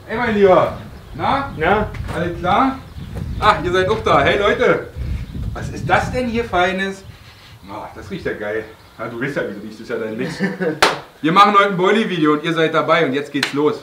Hey mein Lieber, na? Ja? Alles klar? Ach, ihr seid auch da. Hey Leute, was ist das denn hier Feines? Ach, das riecht ja geil. Ja, du weißt ja, wie du riechst, das ist ja dein Mix. Wir machen heute ein Boilie-Video und ihr seid dabei und jetzt geht's los.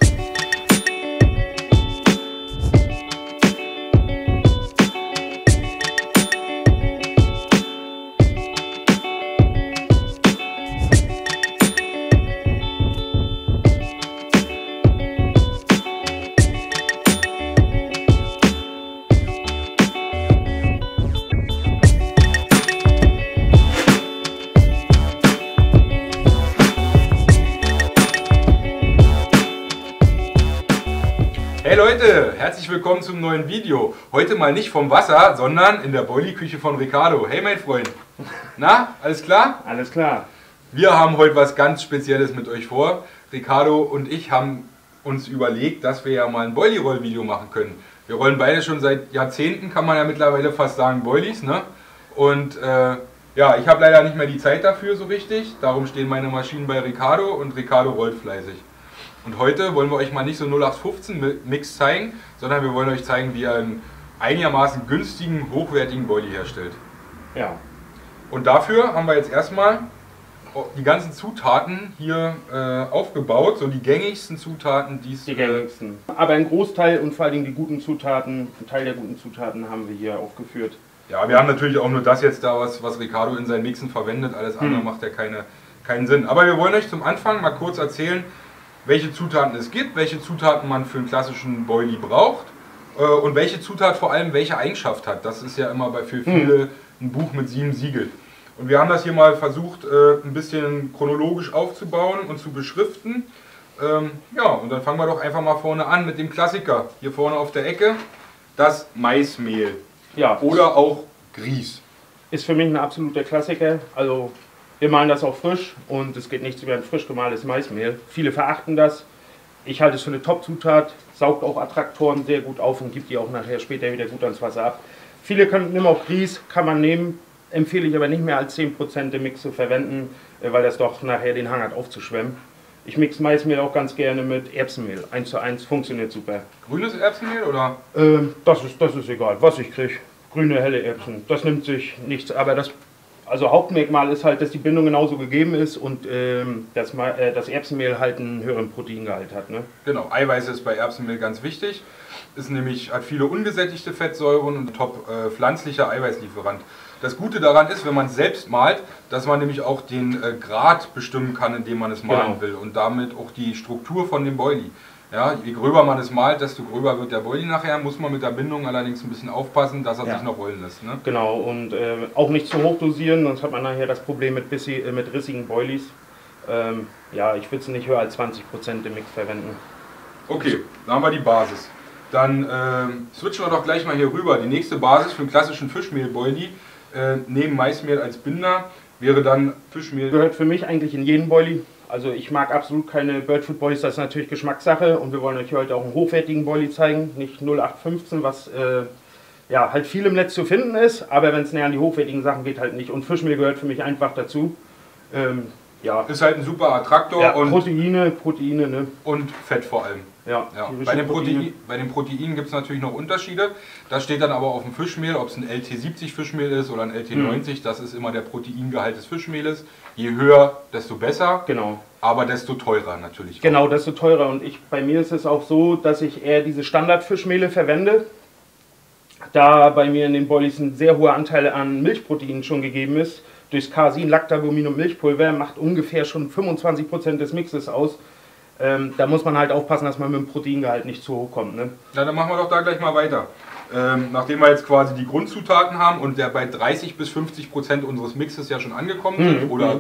Hey Leute, herzlich willkommen zum neuen Video. Heute mal nicht vom Wasser, sondern in der Boilie-Küche von Ricardo. Hey mein Freund, na, alles klar? Alles klar. Wir haben heute was ganz Spezielles mit euch vor. Ricardo und ich haben uns überlegt, dass wir ja mal ein Boilie-Roll-Video machen können. Wir rollen beide schon seit Jahrzehnten, kann man ja mittlerweile fast sagen, Boilies, ne? Und ja, ich habe leider nicht mehr die Zeit dafür so richtig. Darum stehen meine Maschinen bei Ricardo und Ricardo rollt fleißig. Und heute wollen wir euch mal nicht so 0815 Mix zeigen, sondern wir wollen euch zeigen, wie ihr einen einigermaßen günstigen, hochwertigen Boilie herstellt. Ja. Und dafür haben wir jetzt erstmal die ganzen Zutaten hier aufgebaut, so die gängigsten Zutaten, die es... Die gängigsten. Aber ein Großteil und vor allem die guten Zutaten, ein Teil der guten Zutaten haben wir hier aufgeführt. Ja, wir haben natürlich auch nur das jetzt da, was Ricardo in seinen Mixen verwendet, alles andere macht ja keinen Sinn. Aber wir wollen euch zum Anfang mal kurz erzählen, welche Zutaten es gibt, welche Zutaten man für einen klassischen Boilie braucht und welche Zutat vor allem welche Eigenschaft hat. Das ist ja immer für viele ein Buch mit 7 Siegeln. Und wir haben das hier mal versucht, ein bisschen chronologisch aufzubauen und zu beschriften. Ja, und dann fangen wir doch einfach mal vorne an mit dem Klassiker. Hier vorne auf der Ecke, das Maismehl. Ja. Oder auch Grieß. Ist für mich ein absoluter Klassiker. Also wir mahlen das auch frisch und es geht nichts über ein frisch gemahlenes Maismehl. Viele verachten das. Ich halte es für eine Top-Zutat, saugt auch Attraktoren sehr gut auf und gibt die auch nachher später wieder gut ans Wasser ab. Viele nehmen auch Grieß, kann man nehmen, empfehle ich aber nicht mehr als 10% im Mix zu verwenden, weil das doch nachher den Hang hat aufzuschwemmen. Ich mixe Maismehl auch ganz gerne mit Erbsenmehl, 1:1, funktioniert super. Grünes Erbsenmehl oder? Das ist egal, was ich kriege. Grüne, helle Erbsen, das nimmt sich nichts, aber also Hauptmerkmal ist halt, dass die Bindung genauso gegeben ist und das Erbsenmehl halt einen höheren Proteingehalt hat. Ne? Genau, Eiweiß ist bei Erbsenmehl ganz wichtig. Hat viele ungesättigte Fettsäuren und top pflanzlicher Eiweißlieferant. Das Gute daran ist, wenn man es selbst malt, dass man nämlich auch den Grad bestimmen kann, in dem man es malen will und damit auch die Struktur von dem Boilie. Ja, je gröber man es malt, desto gröber wird der Boilie nachher. Muss man mit der Bindung allerdings ein bisschen aufpassen, dass er sich noch rollen lässt. Ne? Genau, und auch nicht zu hoch dosieren, sonst hat man nachher das Problem mit rissigen Boilies. Ja, ich würde es nicht höher als 20% im Mix verwenden. Okay, da haben wir die Basis. Dann switchen wir doch gleich mal hier rüber. Die nächste Basis für einen klassischen Fischmehl-Boilie, neben Maismehl als Binder, wäre dann Fischmehl. Gehört für mich eigentlich in jeden Boilie. Also ich mag absolut keine Birdfood Boilies, das ist natürlich Geschmackssache und wir wollen euch heute auch einen hochwertigen Boilie zeigen, nicht 0815, was ja, halt viel im Netz zu finden ist, aber wenn es näher an die hochwertigen Sachen geht, halt nicht. Und Fischmehl gehört für mich einfach dazu. Ja. Ist halt ein super Attraktor ja, und Proteine, ne? Und Fett vor allem. Ja, Bei den Proteinen gibt es natürlich noch Unterschiede. Das steht dann aber auf dem Fischmehl, ob es ein LT70 Fischmehl ist oder ein LT90, das ist immer der Proteingehalt des Fischmehles. Je höher, desto besser, genau. Aber desto teurer natürlich. Genau, desto teurer. Und bei mir ist es auch so, dass ich eher diese Standardfischmehle verwende, da bei mir in den Boilies ein sehr hoher Anteil an Milchproteinen schon gegeben ist. Durchs Casein, Lactagomin und Milchpulver macht ungefähr schon 25% des Mixes aus. Da muss man halt aufpassen, dass man mit dem Proteingehalt nicht zu hoch kommt. Ne? Na, dann machen wir doch da gleich mal weiter. Nachdem wir jetzt quasi die Grundzutaten haben und der bei 30 bis 50% unseres Mixes ja schon angekommen sind, oder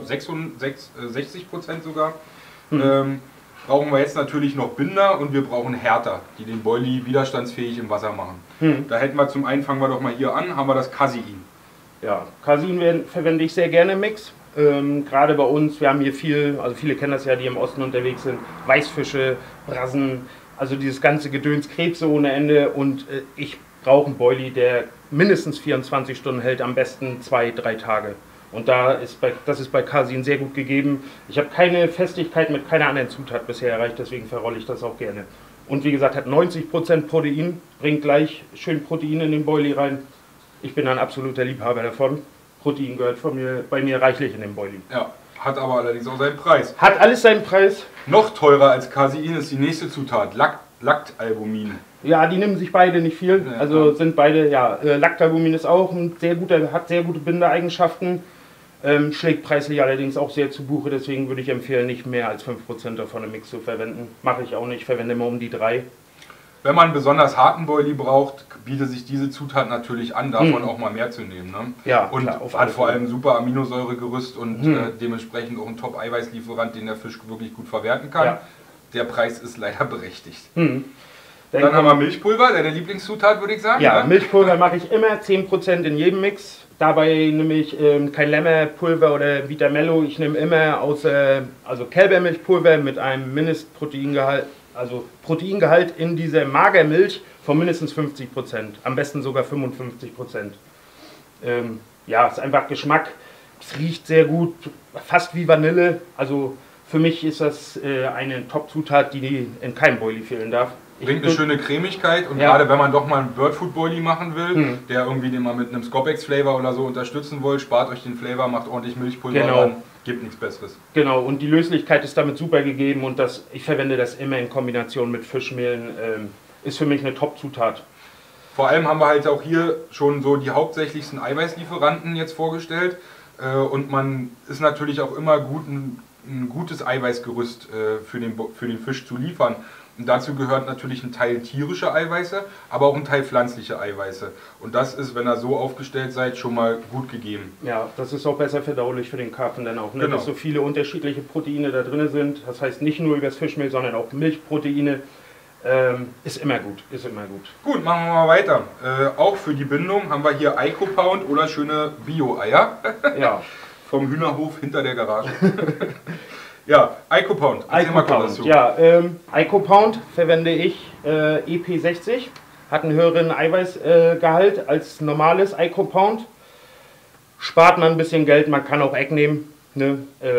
60% sogar, brauchen wir jetzt natürlich noch Binder und wir brauchen Härter, die den Boilie widerstandsfähig im Wasser machen. Da hätten wir zum einen, fangen wir doch mal hier an, haben wir das Casein. Ja, Casein verwende ich sehr gerne im Mix. Gerade bei uns, wir haben hier viele kennen das ja, die im Osten unterwegs sind, Weißfische, Brassen, also dieses ganze Gedöns, Krebse ohne Ende und ich brauche einen Boilie, der mindestens 24 Stunden hält, am besten 2-3 Tage. Und das ist bei Casein sehr gut gegeben. Ich habe keine Festigkeit mit keiner anderen Zutat bisher erreicht, deswegen verrolle ich das auch gerne. Und wie gesagt, hat 90% Protein, bringt gleich schön Protein in den Boilie rein. Ich bin ein absoluter Liebhaber davon. Protein gehört bei mir reichlich in den Boilie. Ja, hat aber allerdings auch seinen Preis. Hat alles seinen Preis. Noch teurer als Casein ist die nächste Zutat, Lactalbumin. Ja, die nehmen sich beide nicht viel. Ja, also klar. sind beide, ja, Lactalbumin ist auch ein sehr guter, hat sehr gute Bindeeigenschaften. Schlägt preislich allerdings auch sehr zu Buche, deswegen würde ich empfehlen, nicht mehr als 5% davon im Mix zu verwenden. Mache ich auch nicht, verwende immer um die 3. Wenn man einen besonders harten Boilie braucht, bietet sich diese Zutat natürlich an, davon auch mal mehr zu nehmen. Ne? Ja, und klar, auf hat alle vor Fälle. allem super Aminosäuregerüst und dementsprechend auch ein Top-Eiweißlieferant, den der Fisch wirklich gut verwerten kann. Ja. Der Preis ist leider berechtigt. Dann Dann haben wir Milchpulver, deine Lieblingszutat, würde ich sagen. Ja, ne? Milchpulver mache ich immer 10% in jedem Mix. Dabei nehme ich kein Lämmerpulver oder Vitamello. Ich nehme immer also Kälbermilchpulver mit einem Mindestproteingehalt, also Proteingehalt in dieser Magermilch von mindestens 50%. Am besten sogar 55%. Ja, ist einfach Geschmack. Es riecht sehr gut, fast wie Vanille. Also für mich ist das eine Top-Zutat, die in keinem Boilie fehlen darf. Bringt eine schöne Cremigkeit und Ja. gerade wenn man doch mal einen Birdfood Boilie machen will, der irgendwie den mal mit einem Scopex Flavor oder so unterstützen will, spart euch den Flavor, macht ordentlich Milchpulver Genau. ran, gibt nichts Besseres. Genau, und die Löslichkeit ist damit super gegeben und ich verwende das immer in Kombination mit Fischmehlen. Ist für mich eine Top-Zutat. Vor allem haben wir halt auch hier schon so die hauptsächlichsten Eiweißlieferanten jetzt vorgestellt und man ist natürlich auch immer gut, ein gutes Eiweißgerüst für den Fisch zu liefern. Und dazu gehört natürlich ein Teil tierische Eiweiße, aber auch ein Teil pflanzliche Eiweiße. Und das ist, wenn ihr so aufgestellt seid, schon mal gut gegeben. Ja, das ist auch besser verdaulich für den Karpfen dann auch, ne? Genau. Dass so viele unterschiedliche Proteine da drin sind. Das heißt nicht nur übers Fischmehl, sondern auch Milchproteine. Ist immer gut, ist immer gut. Gut, machen wir mal weiter. Auch für die Bindung haben wir hier Eiko-Pound oder schöne Bio-Eier Ja, vom Hühnerhof hinter der Garage. Ja, Eiko-Pound. Erzähl mal kurz dazu. Ja, Eiko-Pound verwende ich EP60. Hat einen höheren Eiweißgehalt als normales Eiko-Pound. Spart man ein bisschen Geld, man kann auch Egg nehmen. Ne?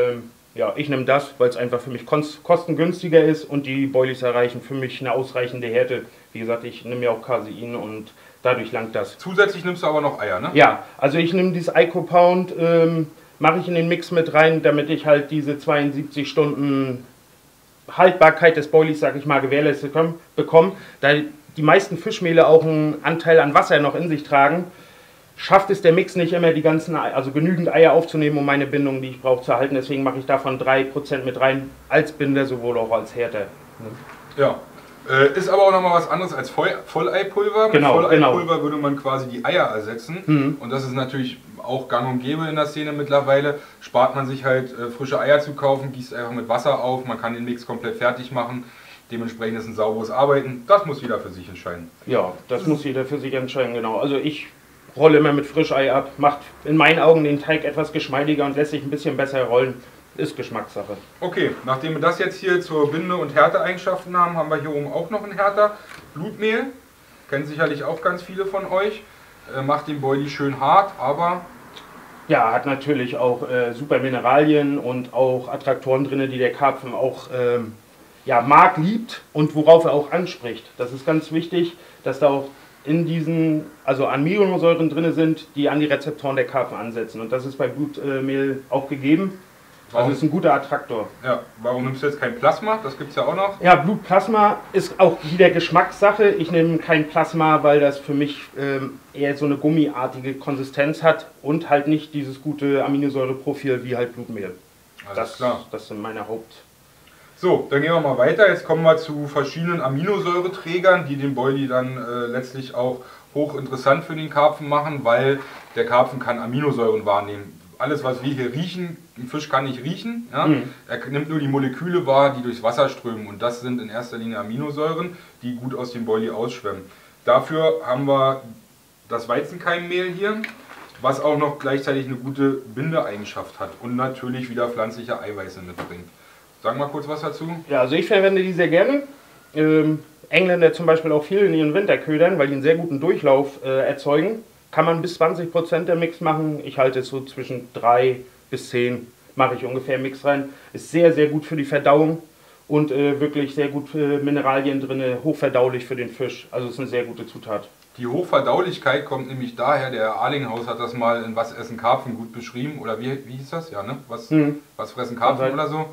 Ja, ich nehme das, weil es einfach für mich kostengünstiger ist und die Boilies erreichen für mich eine ausreichende Härte. Wie gesagt, ich nehme ja auch Casein und dadurch langt das. Zusätzlich nimmst du aber noch Eier, ne? Ja, also ich nehme dieses Eiko-Pound, mache ich in den Mix mit rein, damit ich halt diese 72 Stunden Haltbarkeit des Boilies, sag ich mal, gewährleistet bekomme. Da die meisten Fischmehle auch einen Anteil an Wasser noch in sich tragen, schafft es der Mix nicht immer, also genügend Eier aufzunehmen, um meine Bindung, die ich brauche, zu erhalten. Deswegen mache ich davon 3% mit rein, als Binder, sowohl auch als Härte. Ja. Ist aber auch nochmal was anderes als Volleipulver. Genau, Mit Volleipulver würde man quasi die Eier ersetzen. Und das ist natürlich auch gang und gäbe in der Szene mittlerweile. Spart man sich halt frische Eier zu kaufen, gießt einfach mit Wasser auf, man kann den Mix komplett fertig machen. Dementsprechend ist ein sauberes Arbeiten. Das muss jeder für sich entscheiden. Ja, das muss jeder für sich entscheiden, genau. Also ich rolle immer mit Frischei ab, macht in meinen Augen den Teig etwas geschmeidiger und lässt sich ein bisschen besser rollen. Ist Geschmackssache. Okay, nachdem wir das jetzt hier zur Binde- und Härteeigenschaften haben, haben wir hier oben auch noch ein Härter. Blutmehl, kennen sicherlich auch ganz viele von euch. Macht den Boilie schön hart, aber Ja, hat natürlich auch super Mineralien und auch Attraktoren drin, die der Karpfen auch ja, mag, liebt und worauf er auch anspricht. Das ist ganz wichtig, dass da auch in diesen, also Aminosäuren drin sind, die an die Rezeptoren der Karpfen ansetzen. Und das ist bei Blutmehl auch gegeben. Also ist ein guter Attraktor. ja, warum nimmst du jetzt kein Plasma? Das gibt es ja auch noch. Ja, Blutplasma ist auch wieder Geschmackssache. Ich nehme kein Plasma, weil das für mich eher so eine gummiartige Konsistenz hat und halt nicht dieses gute Aminosäureprofil wie halt Blutmehl. Alles klar. Das sind meine Haupt... So, dann gehen wir mal weiter. Jetzt kommen wir zu verschiedenen Aminosäureträgern, die den Boilie dann letztlich auch hochinteressant für den Karpfen machen, weil der Karpfen kann Aminosäuren wahrnehmen. Alles, was wir hier riechen, ein Fisch kann nicht riechen. Ja? Er nimmt nur die Moleküle wahr, die durchs Wasser strömen. Und das sind in erster Linie Aminosäuren, die gut aus dem Boilie ausschwemmen. Dafür haben wir das Weizenkeimmehl hier, was auch noch gleichzeitig eine gute Bindeeigenschaft hat und natürlich wieder pflanzliche Eiweiße mitbringt. Sag mal kurz was dazu. Ja, also ich verwende die sehr gerne. Engländer zum Beispiel auch viel in ihren Winterködern, weil die einen sehr guten Durchlauf erzeugen. Kann man bis 20% der Mix machen. Ich halte es so zwischen 3 bis 10 mache ich ungefähr Mix rein. Ist sehr, sehr gut für die Verdauung und wirklich sehr gut Mineralien drin, hochverdaulich für den Fisch. Also ist eine sehr gute Zutat. Die Hochverdaulichkeit kommt nämlich daher, der Herr Arlinghaus hat das mal in Was essen Karpfen gut beschrieben, oder wie hieß das? Ja, ne? Was fressen Karpfen oder so?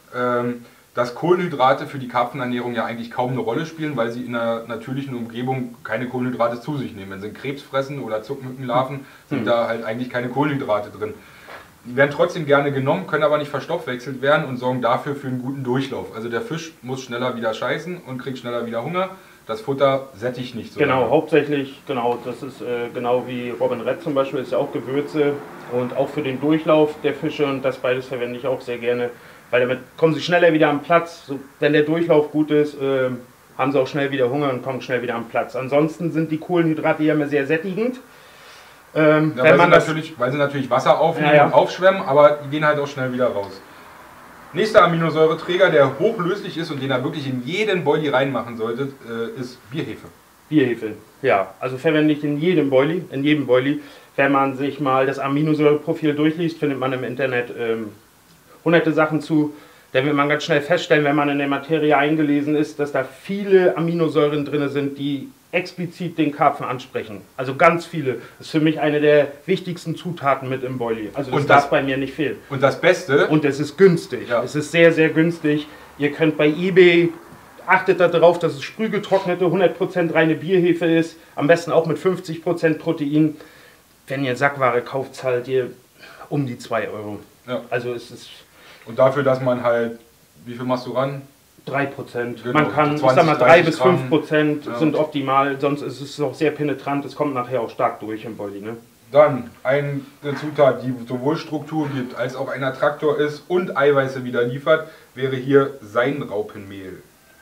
Dass Kohlenhydrate für die Karpfenernährung ja eigentlich kaum eine Rolle spielen, weil sie in einer natürlichen Umgebung keine Kohlenhydrate zu sich nehmen. Wenn sie Krebs fressen oder Zuckmückenlarven, sind da halt eigentlich keine Kohlenhydrate drin. Die werden trotzdem gerne genommen, können aber nicht verstoffwechselt werden und sorgen dafür für einen guten Durchlauf. Also der Fisch muss schneller wieder scheißen und kriegt schneller wieder Hunger. Das Futter sättigt nicht so. Genau, lange. hauptsächlich, genau, das ist genau wie Robin Red zum Beispiel, ist ja auch Gewürze und auch für den Durchlauf der Fische, und das beides verwende ich auch sehr gerne, weil damit kommen sie schneller wieder am Platz. So, wenn der Durchlauf gut ist, haben sie auch schnell wieder Hunger und kommen schnell wieder am Platz. Ansonsten sind die Kohlenhydrate ja immer sehr sättigend. Ja, weil sie natürlich Wasser aufnehmen und aufschwemmen, aber die gehen halt auch schnell wieder raus. Nächster Aminosäureträger, der hochlöslich ist und den er wirklich in jeden Boilie reinmachen sollte, ist Bierhefe. Bierhefe, ja. Also verwende ich in jedem Boilie. Wenn man sich mal das Aminosäureprofil durchliest, findet man im Internet hunderte Sachen zu. Da wird man ganz schnell feststellen, wenn man in der Materie eingelesen ist, dass da viele Aminosäuren drin sind, die explizit den Karpfen ansprechen. Also ganz viele. Das ist für mich eine der wichtigsten Zutaten mit im Boilie. Also das darf bei mir nicht fehlen. Und das Beste? Und es ist günstig. Ja. Es ist sehr, sehr günstig. Ihr könnt bei eBay, achtet darauf, dass es sprühgetrocknete, 100% reine Bierhefe ist. Am besten auch mit 50% Protein. Wenn ihr Sackware kauft, zahlt ihr um die 2 Euro. Ja. Also es ist... Und dafür, dass man halt, wie viel machst du ran? 3%. Genau, Man kann, 20, ich sag mal, 3 bis 5% Gramm. sind optimal, sonst ist es auch sehr penetrant, es kommt nachher auch stark durch im Boilie. Ne? Dann eine Zutat, die sowohl Struktur gibt, als auch ein Attraktor ist und Eiweiße wieder liefert, wäre hier Seidenraupenmehl.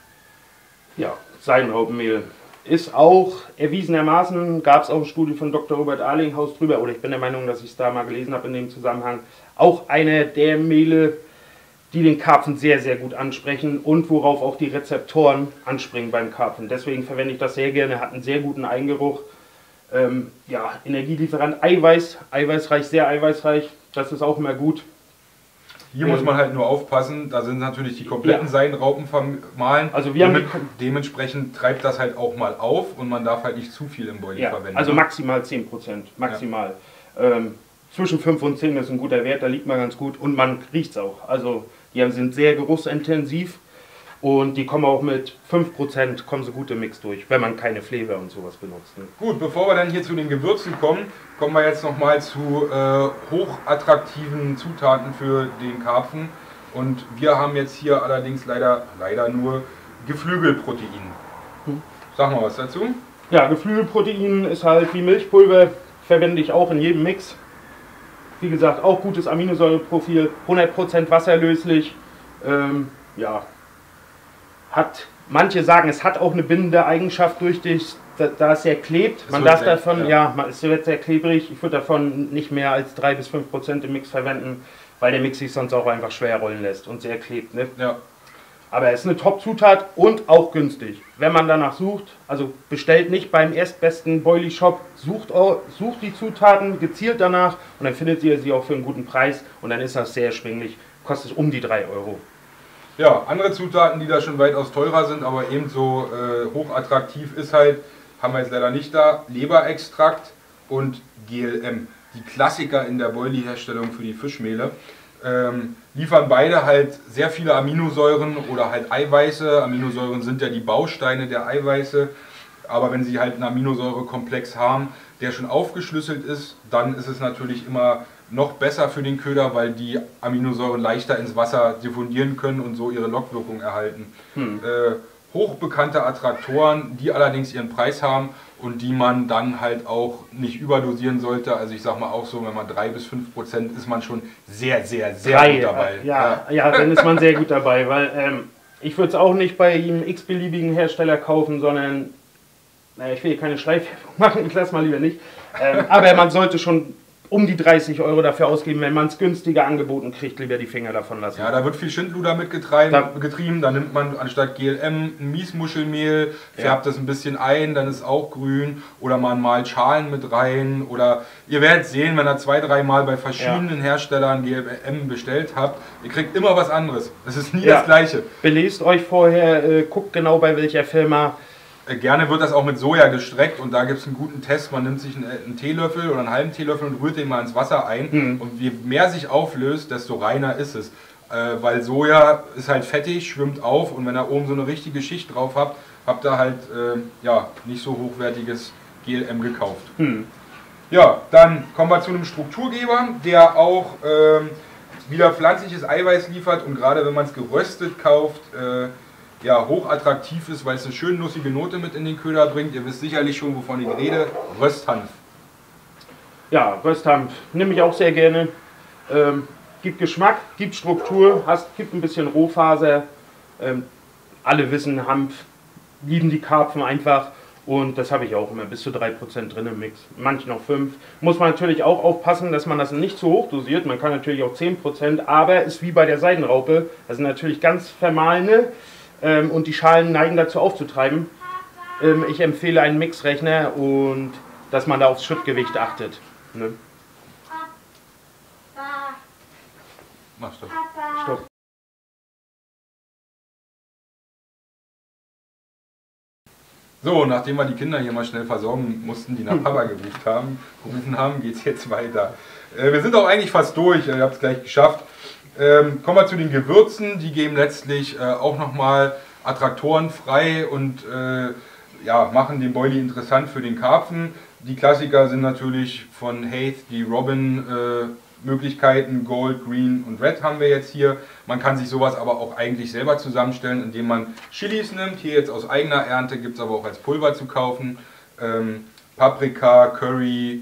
Ja, Seidenraupenmehl ist auch erwiesenermaßen, gab es auch eine Studie von Dr. Robert Arlinghaus drüber, oder ich bin der Meinung, dass ich es da mal gelesen habe in dem Zusammenhang, auch eine der Mehle, die den Karpfen sehr, sehr gut ansprechen und worauf auch die Rezeptoren anspringen beim Karpfen. Deswegen verwende ich das sehr gerne, hat einen sehr guten Eingeruch. Ja, Energielieferant, eiweißreich, sehr eiweißreich, das ist auch immer gut. Hier muss man halt nur aufpassen, da sind natürlich die kompletten Seidenraupen vermahlen. Also wir haben dementsprechend treibt das halt auch mal auf und man darf halt nicht zu viel im Boilie verwenden. Also maximal 10%, maximal. Ja. Zwischen 5 und 10 ist ein guter Wert, da liegt man ganz gut und man riecht es auch. Also die sind sehr geruchsintensiv und die kommen auch mit 5% kommen so gut im Mix durch, wenn man keine Flavor und sowas benutzt. Ne? Gut, bevor wir dann hier zu den Gewürzen kommen, kommen wir jetzt nochmal zu hochattraktiven Zutaten für den Karpfen. Und wir haben jetzt hier allerdings leider nur Geflügelprotein. Sag mal was dazu. Ja, Geflügelprotein ist halt wie Milchpulver, verwende ich auch in jedem Mix. Wie gesagt, auch gutes Aminosäureprofil, 100% wasserlöslich. Ja, manche sagen, es hat auch eine bindende Eigenschaft durch dich, da es sehr klebt. Man darf davon, es wird sehr klebrig. Ich würde davon nicht mehr als 3 bis 5% im Mix verwenden, weil der Mix sich sonst auch einfach schwer rollen lässt und sehr klebt. Ne? Ja. Aber es ist eine Top-Zutat und auch günstig. Wenn man danach sucht, also bestellt nicht beim erstbesten Boilie-Shop, sucht die Zutaten gezielt danach und dann findet ihr sie auch für einen guten Preis und dann ist das sehr erschwinglich, kostet um die 3 Euro. Ja, andere Zutaten, die da schon weitaus teurer sind, aber ebenso hochattraktiv ist halt, haben wir jetzt leider nicht da, Leberextrakt und GLM. Die Klassiker in der Boilie-Herstellung für die Fischmehle. Liefern beide halt sehr viele Aminosäuren oder halt Eiweiße. Aminosäuren sind ja die Bausteine der Eiweiße, aber wenn sie halt einen Aminosäurekomplex haben, der schon aufgeschlüsselt ist, dann ist es natürlich immer noch besser für den Köder, weil die Aminosäuren leichter ins Wasser diffundieren können und so ihre Lockwirkung erhalten. Hochbekannte Attraktoren, die allerdings ihren Preis haben und die man dann halt auch nicht überdosieren sollte. Also ich sag mal auch so, wenn man 3 bis 5% ist man schon sehr gut dabei. Ja, dann ist man sehr gut dabei, weil ich würde es auch nicht bei einem x-beliebigen Hersteller kaufen, sondern, naja, ich will hier keine Schleichwerbung machen, ich lasse mal lieber nicht. Aber man sollte schon um die 30 Euro dafür ausgeben, wenn man es günstiger angeboten kriegt, lieber die Finger davon lassen. Ja, da wird viel Schindluder getrieben. Da nimmt man anstatt GLM ein Miesmuschelmehl, färbt das ein bisschen ein, dann ist auch grün. Oder man malt Schalen mit rein. Oder ihr werdet sehen, wenn ihr 2-3 Mal bei verschiedenen Herstellern GLM bestellt habt, ihr kriegt immer was anderes. Das ist nie das Gleiche. Belest euch vorher, guckt genau bei welcher Firma. Gerne wird das auch mit Soja gestreckt und da gibt es einen guten Test. Man nimmt sich einen Teelöffel oder einen halben Teelöffel und rührt den mal ins Wasser ein. Und je mehr sich auflöst, desto reiner ist es. Weil Soja ist halt fettig, schwimmt auf und wenn ihr oben so eine richtige Schicht drauf habt, habt ihr halt nicht so hochwertiges GLM gekauft. Ja, dann kommen wir zu einem Strukturgeber, der auch wieder pflanzliches Eiweiß liefert und gerade wenn man es geröstet kauft, hochattraktiv ist, weil es eine schön nussige Note mit in den Köder bringt. Ihr wisst sicherlich schon, wovon ich rede. Rösthanf. Ja, Rösthanf nehme ich auch sehr gerne. Gibt Geschmack, gibt Struktur, gibt ein bisschen Rohfaser. Alle wissen, Hanf lieben die Karpfen einfach. Und das habe ich auch immer, bis zu 3% drin im Mix. Manche noch 5%. Muss man natürlich auch aufpassen, dass man das nicht zu hoch dosiert. Man kann natürlich auch 10%, aber ist wie bei der Seidenraupe. Das sind natürlich ganz vermahlene. Und die Schalen neigen dazu aufzutreiben. Ich empfehle einen Mixrechner und dass man da aufs Schrittgewicht achtet. Ne? Mach Stopp. Stopp. So, nachdem wir die Kinder hier mal schnell versorgen mussten, die nach Papa gerufen haben, geht es jetzt weiter. Wir sind auch eigentlich fast durch, ihr habt es gleich geschafft. Kommen wir zu den Gewürzen, die geben letztlich auch nochmal Attraktoren frei und machen den Boilie interessant für den Karpfen. Die Klassiker sind natürlich von Haith, die Robin Möglichkeiten, Gold, Green und Red haben wir jetzt hier. Man kann sich sowas aber auch eigentlich selber zusammenstellen, indem man Chilis nimmt. Hier jetzt aus eigener Ernte, gibt es aber auch als Pulver zu kaufen. Paprika, Curry,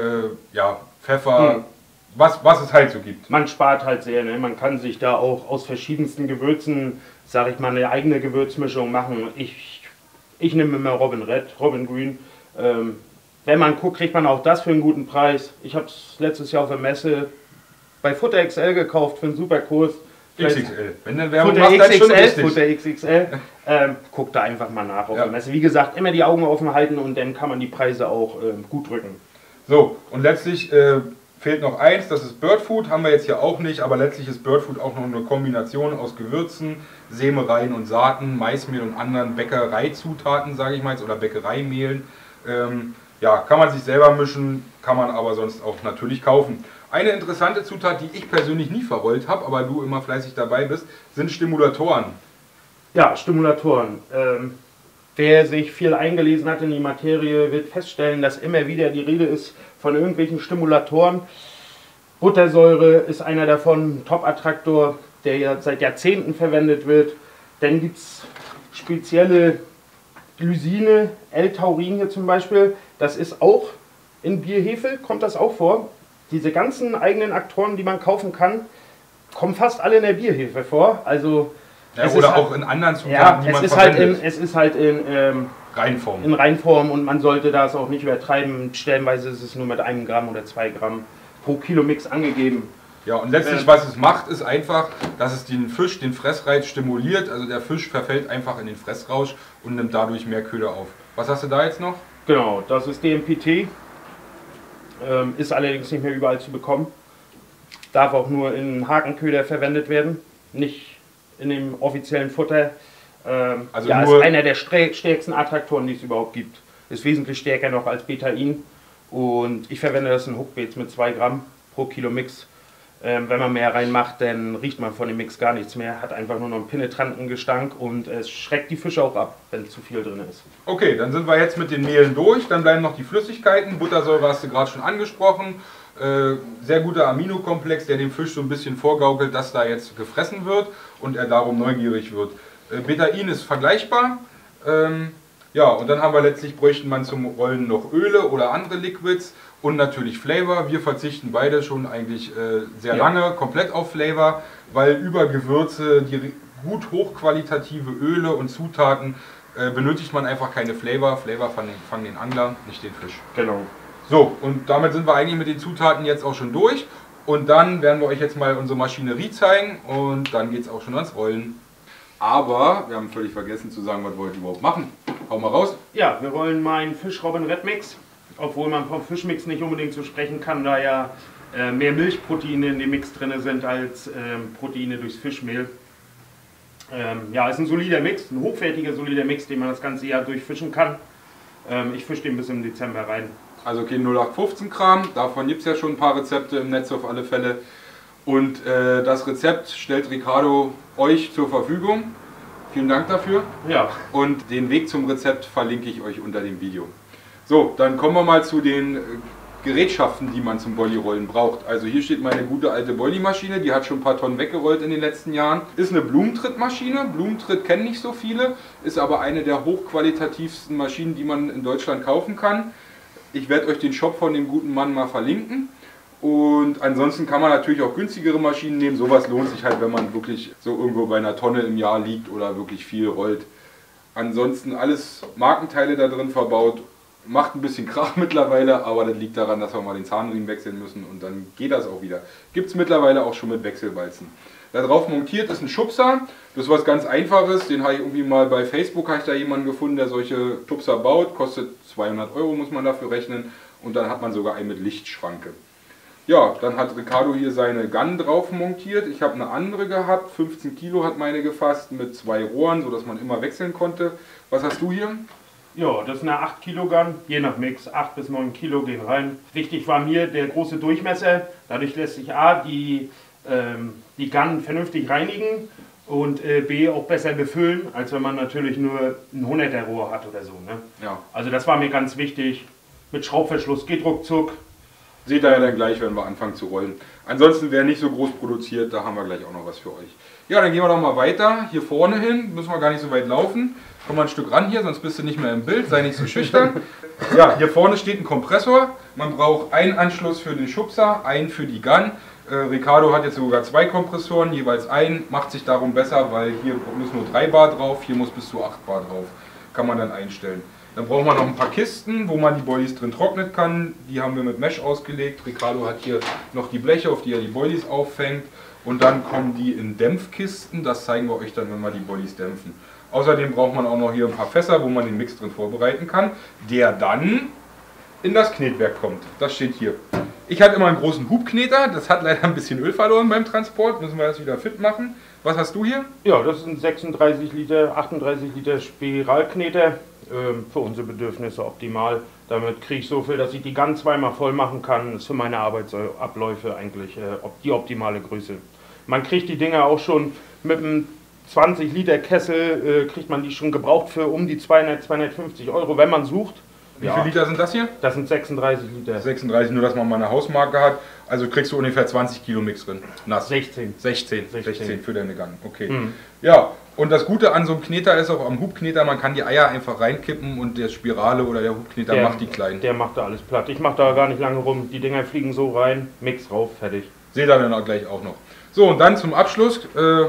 Pfeffer. Was es halt so gibt. Man spart halt sehr, ne? Man kann sich da auch aus verschiedensten Gewürzen, sage ich mal, eine eigene Gewürzmischung machen. Ich nehme immer Robin Red, Robin Green. Wenn man guckt, kriegt man auch das für einen guten Preis. Ich habe es letztes Jahr auf der Messe bei Futter XL gekauft für einen super Kurs. XXL. Wenn du Werbung machst, dann schon richtig. Futter XXL. Guckt da einfach mal nach auf der Messe. Wie gesagt, immer die Augen offen halten und dann kann man die Preise auch gut drücken. So, und letztlich fehlt noch eins, das ist Birdfood, haben wir jetzt hier auch nicht, aber letztlich ist Birdfood auch noch eine Kombination aus Gewürzen, Sämereien und Saaten, Maismehl und anderen Bäckereizutaten, sage ich mal jetzt, oder Bäckereimehlen. Kann man sich selber mischen, kann man aber sonst auch natürlich kaufen. Eine interessante Zutat, die ich persönlich nie verrollt habe, aber du immer fleißig dabei bist, sind Stimulatoren. Ja, Stimulatoren. Wer sich viel eingelesen hat in die Materie, wird feststellen, dass immer wieder die Rede ist von irgendwelchen Stimulatoren. Buttersäure ist einer davon, Top-Attraktor, der ja seit Jahrzehnten verwendet wird. Dann gibt es spezielle Glysine, L-Taurin hier zum Beispiel. Das ist auch in Bierhefe, kommt das auch vor. Diese ganzen eigenen Aktoren, die man kaufen kann, kommen fast alle in der Bierhefe vor. Also oder auch in anderen Zutaten, die man verwendet. Es ist halt in Reinform. In Reinform und man sollte das auch nicht übertreiben. Stellenweise ist es nur mit 1 Gramm oder 2 Gramm pro Kilo Mix angegeben. Ja, und letztlich, was es macht, ist einfach, dass es den Fisch, den Fressreiz stimuliert. Also der Fisch verfällt einfach in den Fressrausch und nimmt dadurch mehr Köder auf. Was hast du da jetzt noch? Genau, das ist DMPT. Ist allerdings nicht mehr überall zu bekommen. Darf auch nur in Hakenköder verwendet werden, nicht in dem offiziellen Futter. Ist einer der stärksten Attraktoren, die es überhaupt gibt. Ist wesentlich stärker noch als Betain. Und ich verwende das in Hookbaits mit 2 Gramm pro Kilo Mix. Wenn man mehr reinmacht, dann riecht man von dem Mix gar nichts mehr. Hat einfach nur noch einen penetranten Gestank und es schreckt die Fische auch ab, wenn zu viel drin ist. Okay, dann sind wir jetzt mit den Mehlen durch. Dann bleiben noch die Flüssigkeiten. Buttersäure hast du gerade schon angesprochen. Sehr guter Aminokomplex, der dem Fisch so ein bisschen vorgaukelt, dass da jetzt gefressen wird und er darum neugierig wird. Betain ist vergleichbar. Und dann haben wir letztlich, bräuchten man zum Rollen noch Öle oder andere Liquids und natürlich Flavor. Wir verzichten beide schon eigentlich sehr lange komplett auf Flavor, weil über Gewürze, die gut hochqualitative Öle und Zutaten benötigt man einfach keine Flavor. Flavor fangen den Angler, nicht den Fisch. Genau. So, und damit sind wir eigentlich mit den Zutaten jetzt auch schon durch. Und dann werden wir euch jetzt mal unsere Maschinerie zeigen und dann geht es auch schon ans Rollen. Aber wir haben völlig vergessen zu sagen, was wollt ihr überhaupt machen. Hau mal raus. Ja, wir rollen meinen Fischrobben-Redmix, obwohl man vom Fischmix nicht unbedingt so sprechen kann, da ja mehr Milchproteine in dem Mix drin sind als Proteine durchs Fischmehl. Ja, ist ein solider Mix, ein hochwertiger, solider Mix, den man das ganze Jahr durchfischen kann. Ich fische den bis im Dezember rein. Also kein 0815 Kram, davon gibt es ja schon ein paar Rezepte im Netz auf alle Fälle. Und das Rezept stellt Ricardo euch zur Verfügung. Vielen Dank dafür. Ja. Und den Weg zum Rezept verlinke ich euch unter dem Video. So, dann kommen wir mal zu den Gerätschaften, die man zum Bolli-Rollen braucht. Also hier steht meine gute alte Bolli-Maschine, die hat schon ein paar Tonnen weggerollt in den letzten Jahren. Ist eine Blumentrittmaschine. Blumentritt kennen nicht so viele, ist aber eine der hochqualitativsten Maschinen, die man in Deutschland kaufen kann. Ich werde euch den Shop von dem guten Mann mal verlinken. Und ansonsten kann man natürlich auch günstigere Maschinen nehmen. Sowas lohnt sich halt, wenn man wirklich so irgendwo bei einer Tonne im Jahr liegt oder wirklich viel rollt. Ansonsten alles Markenteile da drin verbaut. Macht ein bisschen Krach mittlerweile, aber das liegt daran, dass wir mal den Zahnriemen wechseln müssen und dann geht das auch wieder. Gibt es mittlerweile auch schon mit Wechselwalzen. Da drauf montiert ist ein Schubser. Das ist was ganz Einfaches. Den habe ich irgendwie mal bei Facebook, habe ich da jemanden gefunden, der solche Schubser baut. Kostet 200 € muss man dafür rechnen. Und dann hat man sogar einen mit Lichtschranke. Ja, dann hat Ricardo hier seine Gun drauf montiert. Ich habe eine andere gehabt. 15 Kilo hat meine gefasst mit 2 Rohren, sodass man immer wechseln konnte. Was hast du hier? Ja, das ist eine 8 Kilo Gun, je nach Mix, 8 bis 9 Kilo gehen rein. Wichtig war mir der große Durchmesser, dadurch lässt sich A, die Gun vernünftig reinigen und B, auch besser befüllen, als wenn man natürlich nur ein 100er Rohr hat oder so. Ne? Ja. Also das war mir ganz wichtig. Mit Schraubverschluss geht ruckzuck. Seht ihr ja dann gleich, wenn wir anfangen zu rollen. Ansonsten, wer nicht so groß produziert, da haben wir gleich auch noch was für euch. Ja, dann gehen wir doch mal weiter. Hier vorne hin, müssen wir gar nicht so weit laufen. Komm mal ein Stück ran hier, sonst bist du nicht mehr im Bild, sei nicht so schüchtern. Ja, hier vorne steht ein Kompressor. Man braucht einen Anschluss für den Schubser, einen für die Gun. Ricardo hat jetzt sogar 2 Kompressoren, jeweils einen. Macht sich darum besser, weil hier müssen nur 3 Bar drauf, hier muss bis zu 8 Bar drauf. Kann man dann einstellen. Dann braucht man noch ein paar Kisten, wo man die Boilies drin trocknen kann. Die haben wir mit Mesh ausgelegt. Ricardo hat hier noch die Bleche, auf die er die Boilies auffängt. Und dann kommen die in Dämpfkisten. Das zeigen wir euch dann, wenn wir die Boilies dämpfen. Außerdem braucht man auch noch hier ein paar Fässer, wo man den Mix drin vorbereiten kann, der dann in das Knetwerk kommt. Das steht hier. Ich hatte immer einen großen Hubkneter. Das hat leider ein bisschen Öl verloren beim Transport. Müssen wir das wieder fit machen. Was hast du hier? Ja, das ist ein 36 Liter, 38 Liter Spiralkneter. Für unsere Bedürfnisse optimal. Damit kriege ich so viel, dass ich die Gun zweimal voll machen kann. Das ist für meine Arbeitsabläufe eigentlich die optimale Größe. Man kriegt die Dinger auch schon mit einem 20 Liter Kessel, kriegt man die schon gebraucht für um die 200, 250 €, wenn man sucht. Wie viele Liter sind das hier? Das sind 36 Liter. 36, nur dass man mal eine Hausmarke hat. Also kriegst du ungefähr 20 Kilo Mix drin. Nass. 16 für deine Gun. Okay. Ja, und das Gute an so einem Kneter ist auch am Hubkneter, man kann die Eier einfach reinkippen und der Spirale oder der Hubkneter macht die kleinen. Der macht da alles platt. Ich mache da gar nicht lange rum. Die Dinger fliegen so rein, Mix rauf, fertig. Seht ihr dann auch gleich auch noch. So, und dann zum Abschluss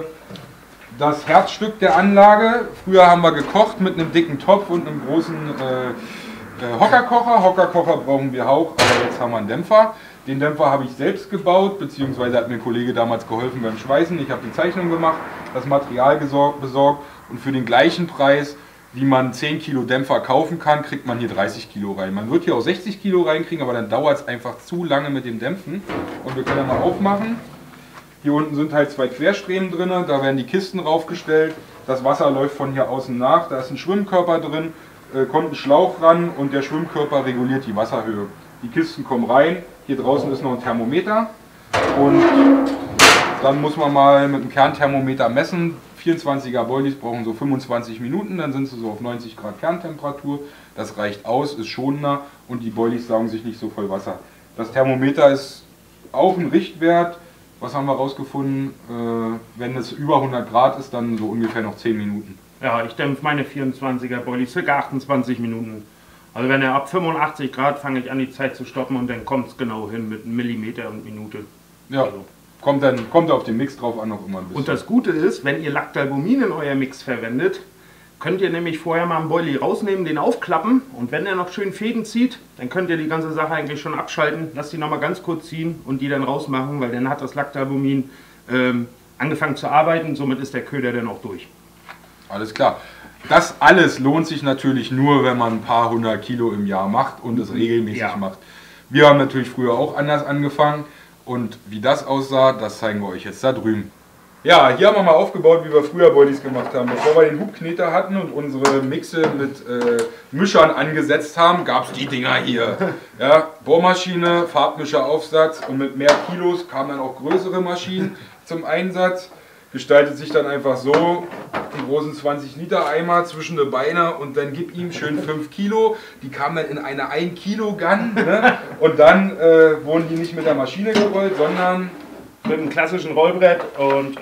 das Herzstück der Anlage. Früher haben wir gekocht mit einem dicken Topf und einem großen Hockerkocher. Hockerkocher brauchen wir auch, aber jetzt haben wir einen Dämpfer. Den Dämpfer habe ich selbst gebaut, beziehungsweise hat mir ein Kollege damals geholfen beim Schweißen. Ich habe die Zeichnung gemacht, das Material besorgt und für den gleichen Preis, wie man 10 Kilo Dämpfer kaufen kann, kriegt man hier 30 Kilo rein. Man wird hier auch 60 Kilo reinkriegen, aber dann dauert es einfach zu lange mit dem Dämpfen. Und wir können ja mal aufmachen. Hier unten sind halt 2 Querstreben drin, da werden die Kisten raufgestellt. Das Wasser läuft von hier außen nach, da ist ein Schwimmkörper drin, kommt ein Schlauch ran und der Schwimmkörper reguliert die Wasserhöhe. Die Kisten kommen rein, hier draußen ist noch ein Thermometer und dann muss man mal mit dem Kernthermometer messen. 24er Boilies brauchen so 25 Minuten, dann sind sie so auf 90 Grad Kerntemperatur. Das reicht aus, ist schonender und die Boilies saugen sich nicht so voll Wasser. Das Thermometer ist auch ein Richtwert. Was haben wir rausgefunden? Wenn es über 100 Grad ist, dann so ungefähr noch 10 Minuten. Ja, ich dämpfe meine 24er Boilies ca. 28 Minuten. Also wenn er ab 85 Grad fange ich an die Zeit zu stoppen und dann kommt es genau hin mit Millimeter und Minute. Ja, also. kommt auf den Mix drauf an, noch immer ein bisschen. Und das Gute ist, wenn ihr Lactalbumin in euer Mix verwendet, könnt ihr nämlich vorher mal einen Boilie rausnehmen, den aufklappen und wenn er noch schön Fäden zieht, dann könnt ihr die ganze Sache eigentlich schon abschalten. Lasst die nochmal ganz kurz ziehen und die dann rausmachen, weil dann hat das Lactalbumin angefangen zu arbeiten, somit ist der Köder dann auch durch. Alles klar. Das alles lohnt sich natürlich nur, wenn man ein paar 100 Kilo im Jahr macht und es regelmäßig macht. Wir haben natürlich früher auch anders angefangen und wie das aussah, das zeigen wir euch jetzt da drüben. Ja, hier haben wir mal aufgebaut, wie wir früher Boilies gemacht haben. Bevor wir den Hubkneter hatten und unsere Mixe mit Mischern angesetzt haben, gab es die Dinger hier. Ja, Bohrmaschine, Farbmischeraufsatz und mit mehr Kilos kamen dann auch größere Maschinen zum Einsatz. Gestaltet sich dann einfach so, einen großen 20 Liter Eimer zwischen die Beine und dann gib ihm schön 5 Kilo. Die kamen dann in eine 1 Kilo Gun, ne? Und dann wurden die nicht mit der Maschine gerollt, sondern mit einem klassischen Rollbrett und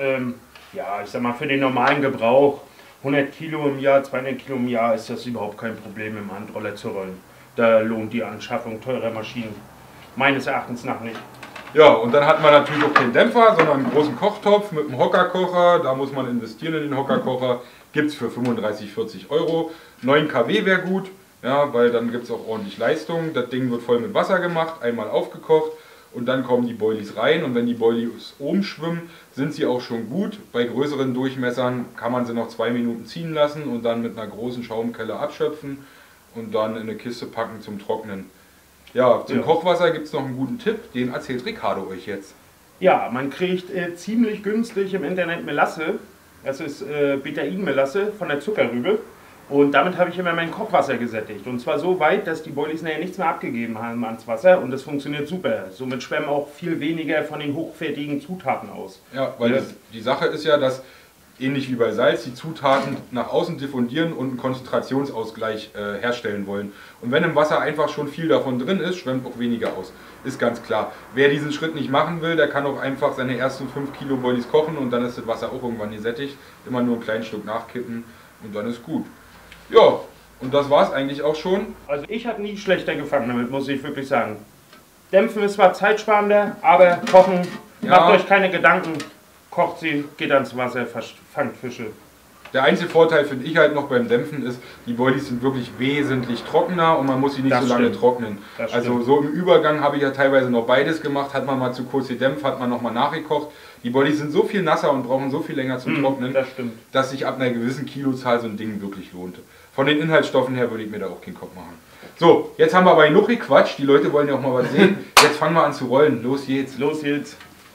ja, ich sag mal für den normalen Gebrauch 100 Kilo im Jahr, 200 Kilo im Jahr ist das überhaupt kein Problem im Handroller zu rollen. Da lohnt die Anschaffung teurer Maschinen meines Erachtens nach nicht. Ja, und dann hat man natürlich auch keinen Dämpfer, sondern einen großen Kochtopf mit einem Hockerkocher. Da muss man investieren in den Hockerkocher. Gibt es für 35, 40 Euro. 9 kW wäre gut, ja, weil dann gibt es auch ordentlich Leistung. Das Ding wird voll mit Wasser gemacht, einmal aufgekocht und dann kommen die Boilies rein. Und wenn die Boilies oben schwimmen, sind sie auch schon gut. Bei größeren Durchmessern kann man sie noch 2 Minuten ziehen lassen und dann mit einer großen Schaumkelle abschöpfen und dann in eine Kiste packen zum Trocknen. Ja, zum Kochwasser gibt es noch einen guten Tipp, den erzählt Ricardo euch jetzt. Ja, man kriegt ziemlich günstig im Internet Melasse. Das ist Betain-Melasse von der Zuckerrübe. Und damit habe ich immer mein Kochwasser gesättigt. Und zwar so weit, dass die Boilies nachher nichts mehr abgegeben haben ans Wasser. Und das funktioniert super. Somit schwemmen auch viel weniger von den hochwertigen Zutaten aus. Ja, weil die Sache ist ja, dass ähnlich wie bei Salz, die Zutaten nach außen diffundieren und einen Konzentrationsausgleich herstellen wollen. Und wenn im Wasser einfach schon viel davon drin ist, schwemmt auch weniger aus. Ist ganz klar. Wer diesen Schritt nicht machen will, der kann auch einfach seine ersten 5 Kilo Boilies kochen und dann ist das Wasser auch irgendwann gesättigt. Immer nur ein kleines Stück nachkippen und dann ist gut. Ja, und das war es eigentlich auch schon. Also ich habe nie schlechter gefangen damit, muss ich wirklich sagen. Dämpfen ist zwar zeitsparender, aber kochen, macht euch keine Gedanken. Kocht sie, geht ans Wasser, fangt Fische. Der einzige Vorteil finde ich halt noch beim Dämpfen ist, die Boilies sind wirklich wesentlich trockener und man muss sie nicht so lange trocknen. Also so im Übergang habe ich ja teilweise noch beides gemacht, hat man mal zu kurz gedämpft, hat man nochmal nachgekocht. Die Boilies sind so viel nasser und brauchen so viel länger zum Trocknen, dass sich ab einer gewissen Kilozahl so ein Ding wirklich lohnt. Von den Inhaltsstoffen her würde ich mir da auch keinen Kopf machen. So, jetzt haben wir aber genug gequatscht, die Leute wollen ja auch mal was sehen. Jetzt fangen wir an zu rollen. Los geht's. Los geht's.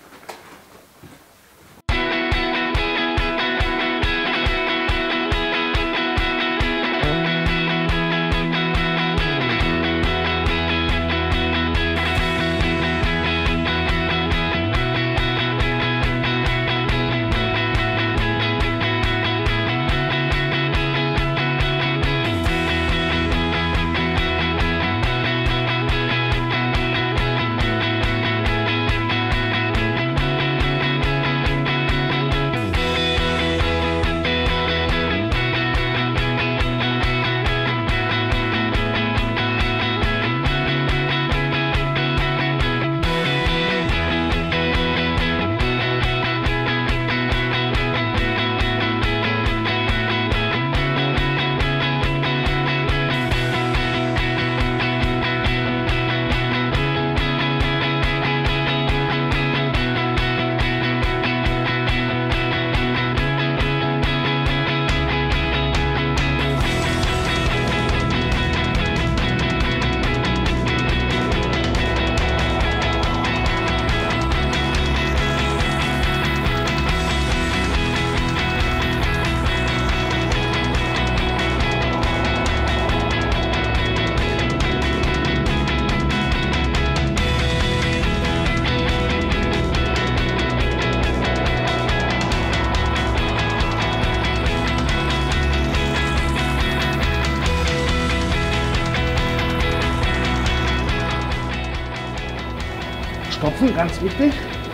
Stopfen, ganz wichtig.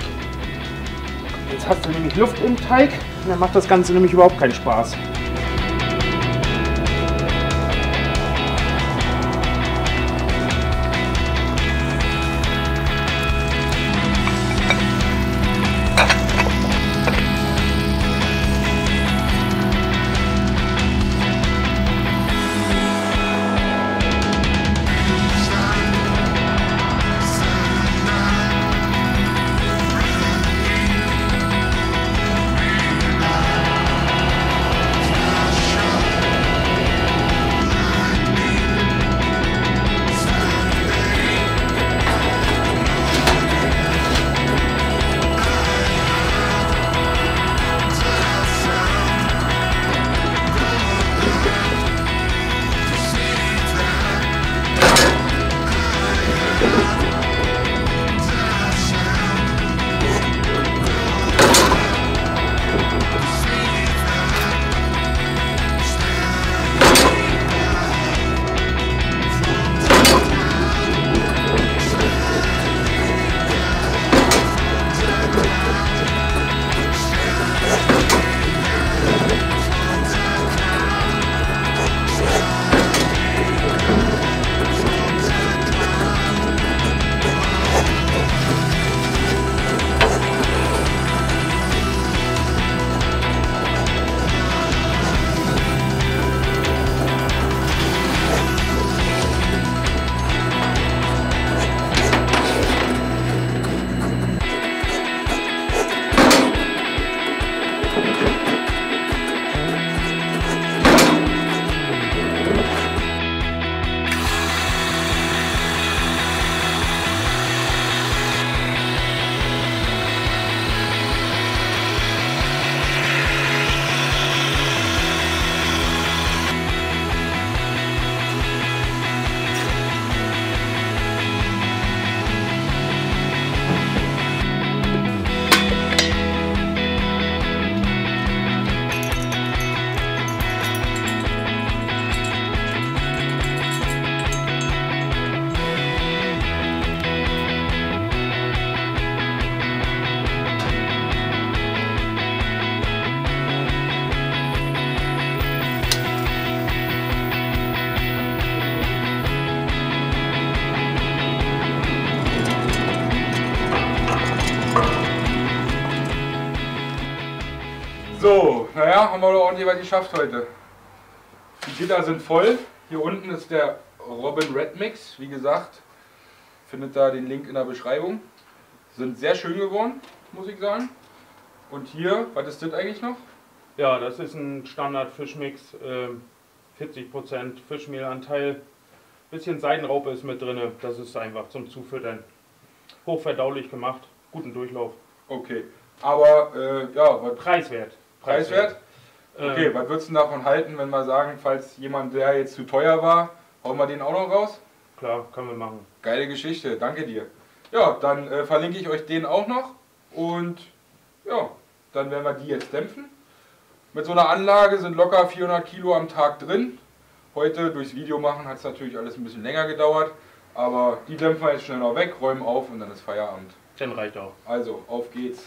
Jetzt hast du nämlich Luft im Teig und dann macht das Ganze nämlich überhaupt keinen Spaß. So, naja, haben wir doch ordentlich was geschafft heute. Die Gitter sind voll. Hier unten ist der Robin Red Mix. Wie gesagt, findet da den Link in der Beschreibung. Sind sehr schön geworden, muss ich sagen. Und hier, was ist das eigentlich noch? Ja, das ist ein Standard-Fischmix. 40% Fischmehlanteil. Bisschen Seidenraupe ist mit drin. Das ist einfach zum Zufüttern. Hochverdaulich gemacht. Guten Durchlauf. Okay. Aber, ja, was... Preiswert. Preiswert? Okay, was würdest du davon halten, wenn wir sagen, falls jemand, der jetzt zu teuer war, hauen wir den auch noch raus? Klar, können wir machen. Geile Geschichte, danke dir. Ja, dann verlinke ich euch den auch noch und ja, dann werden wir die jetzt dämpfen. Mit so einer Anlage sind locker 400 Kilo am Tag drin. Heute durchs Video machen hat es natürlich alles ein bisschen länger gedauert, aber die dämpfen wir jetzt schnell noch weg, räumen auf und dann ist Feierabend. Dann reicht auch. Also, auf geht's.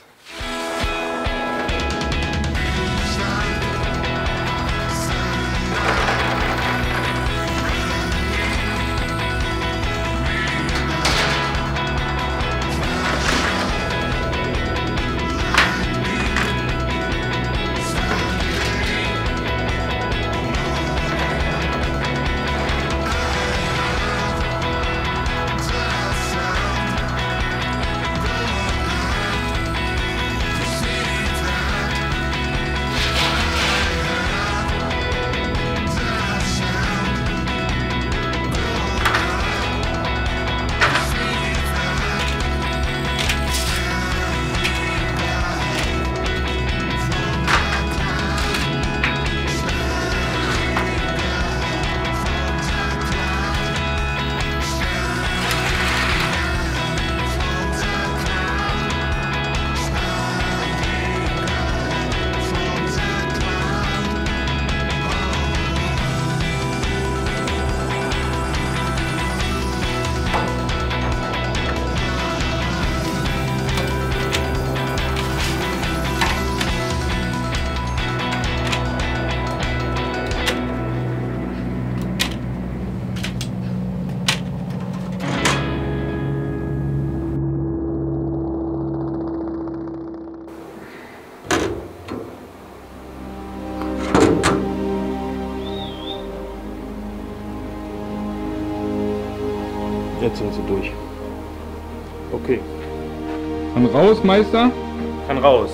Jetzt sind sie durch. Okay. Kann raus, Meister? Kann raus.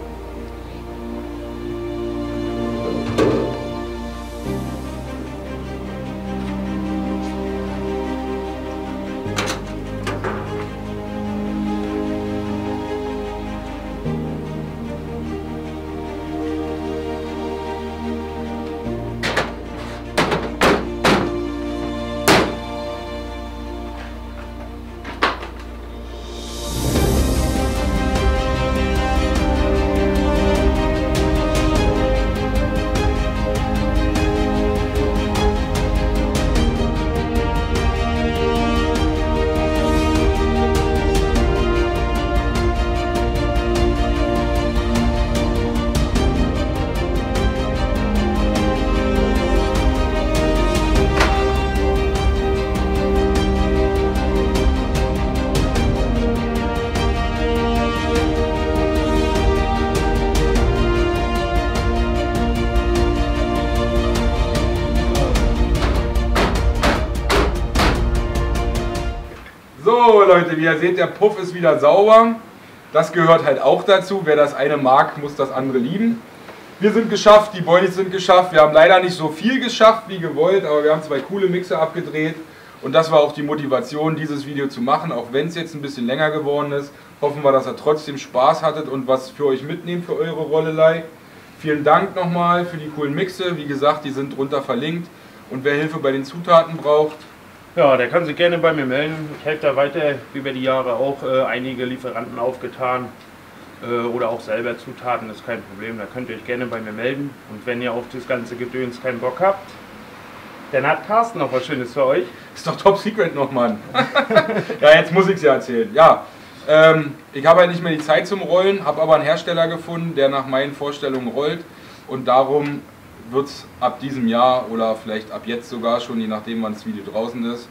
So Leute, wie ihr seht, der Puff ist wieder sauber. Das gehört halt auch dazu. Wer das eine mag, muss das andere lieben. Wir sind geschafft, die Boilies sind geschafft. Wir haben leider nicht so viel geschafft wie gewollt, aber wir haben 2 coole Mixer abgedreht. Und das war auch die Motivation, dieses Video zu machen. Auch wenn es jetzt ein bisschen länger geworden ist, hoffen wir, dass ihr trotzdem Spaß hattet und was für euch mitnehmt für eure Rollelei. Vielen Dank nochmal für die coolen Mixe. Wie gesagt, die sind drunter verlinkt. Und wer Hilfe bei den Zutaten braucht, Ja, der kann sich gerne bei mir melden. Ich helfe da weiter, über die Jahre auch einige Lieferanten aufgetan oder auch selber Zutaten, ist kein Problem. Da könnt ihr euch gerne bei mir melden. Und wenn ihr auf das ganze Gedöns keinen Bock habt, dann hat Carsten noch was Schönes für euch. Ist doch Top Secret noch, Mann. Ja, jetzt muss ich es ja erzählen. Ja, ich habe halt nicht mehr die Zeit zum Rollen, habe aber einen Hersteller gefunden, der nach meinen Vorstellungen rollt. Und darum wird es ab diesem Jahr oder vielleicht ab jetzt sogar schon, je nachdem wann das Video draußen ist,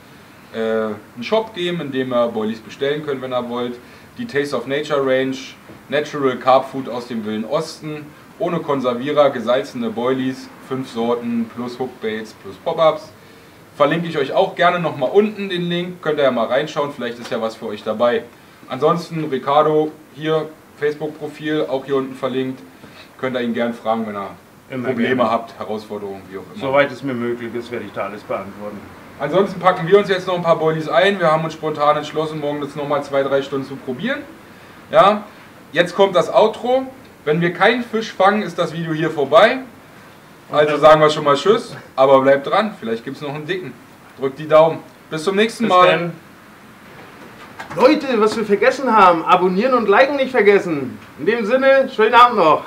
einen Shop geben, in dem ihr Boilies bestellen könnt, wenn ihr wollt. Die Taste of Nature Range, Natural Carb Food aus dem Wilden Osten ohne Konservierer, gesalzene Boilies, 5 Sorten plus Hookbaits plus Pop-Ups. Verlinke ich euch auch gerne nochmal unten den Link, könnt ihr ja mal reinschauen, vielleicht ist ja was für euch dabei. Ansonsten Ricardo, hier Facebook-Profil, auch hier unten verlinkt, könnt ihr ihn gerne fragen, wenn ihr Probleme habt, Herausforderungen, wie auch immer. Soweit es mir möglich ist, werde ich da alles beantworten. Ansonsten packen wir uns jetzt noch ein paar Boilies ein. Wir haben uns spontan entschlossen, morgen das nochmal 2-3 Stunden zu probieren. Ja, jetzt kommt das Outro. Wenn wir keinen Fisch fangen, ist das Video hier vorbei. Also sagen wir schon mal Tschüss, aber bleibt dran, vielleicht gibt es noch einen dicken. Drückt die Daumen. Bis zum nächsten Mal. Leute, was wir vergessen haben, abonnieren und liken nicht vergessen. In dem Sinne, schönen Abend noch.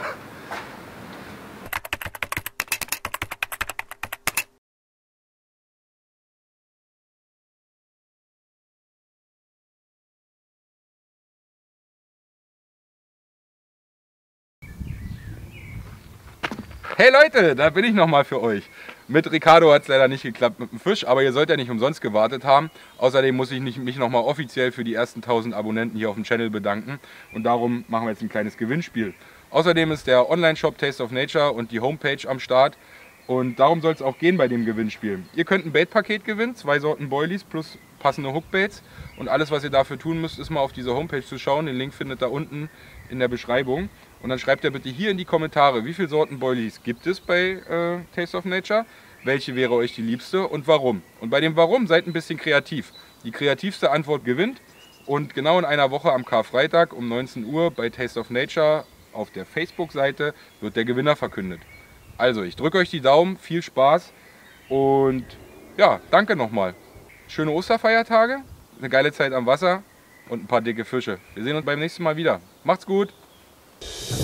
Hey Leute, da bin ich nochmal für euch. Mit Ricardo hat es leider nicht geklappt mit dem Fisch, aber ihr sollt ja nicht umsonst gewartet haben. Außerdem muss ich mich nochmal offiziell für die ersten 1000 Abonnenten hier auf dem Channel bedanken. Und darum machen wir jetzt ein kleines Gewinnspiel. Außerdem ist der Online-Shop Taste of Nature und die Homepage am Start. Und darum soll es auch gehen bei dem Gewinnspiel. Ihr könnt ein Bait-Paket gewinnen, 2 Sorten Boilies plus passende Hookbaits. Und alles, was ihr dafür tun müsst, ist mal auf diese Homepage zu schauen. Den Link findet ihr unten in der Beschreibung. Und dann schreibt ihr bitte hier in die Kommentare, wie viele Sorten Boilies gibt es bei Taste of Nature, welche wäre euch die liebste und warum. Und bei dem Warum seid ein bisschen kreativ. Die kreativste Antwort gewinnt. Und genau in einer Woche am Karfreitag um 19 Uhr bei Taste of Nature auf der Facebook-Seite wird der Gewinner verkündet. Also, ich drücke euch die Daumen, viel Spaß und ja, danke nochmal. Schöne Osterfeiertage, eine geile Zeit am Wasser und ein paar dicke Fische. Wir sehen uns beim nächsten Mal wieder. Macht's gut!